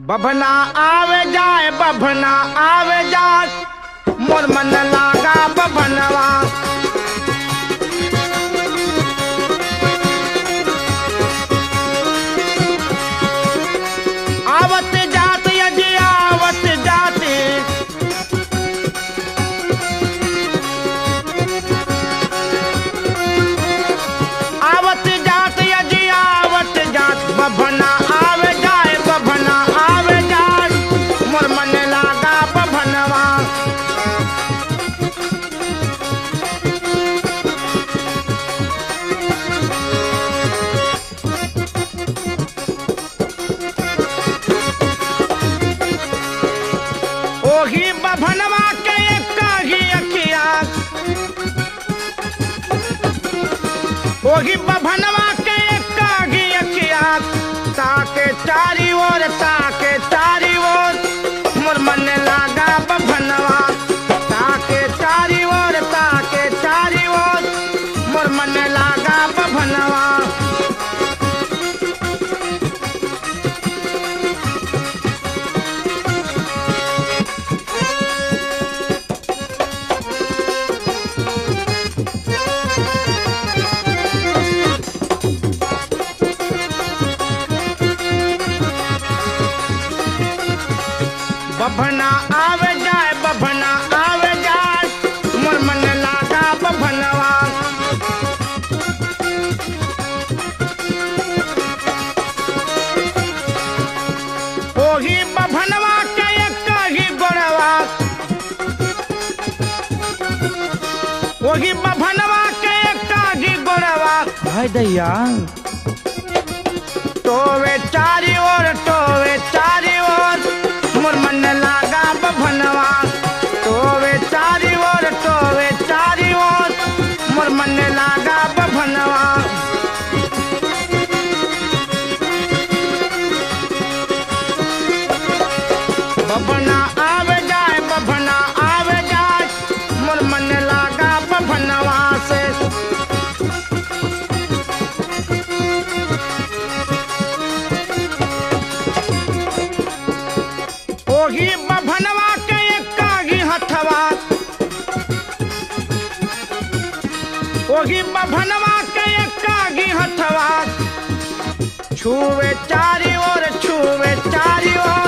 बभना आवे जाए बभना आवे जाए मोर मन लागा बभनवा। आवत जात यदि आवत जाते आवत जात यदि आवत जात बभना आवे जाए बभना आवे जाए मोर मन लागा बभनवा। ओही बभनवा के काही अखिया ओही बभनवा के काही अखिया ताके चारी ओर मोर मन लागा बभनवा। ताके चारी ओर मोर मन लागा बभनवा। बभना आवे जाए मोर मन लागा बभनवा। ओही बभनवा के काही गोड़वा ओही बभनवा के काही गोड़वा भाई दैया टोवे चारी ओर मोर मन लागा बभनवा। टोवे चारी ओर मोर मन लागा बभनवा। बभना आवे जाए मोर मन लागा बभनवा से। ओही बभनवा के काही हथवा ओही बभनवा के काही हथवा छुवे चारी ओर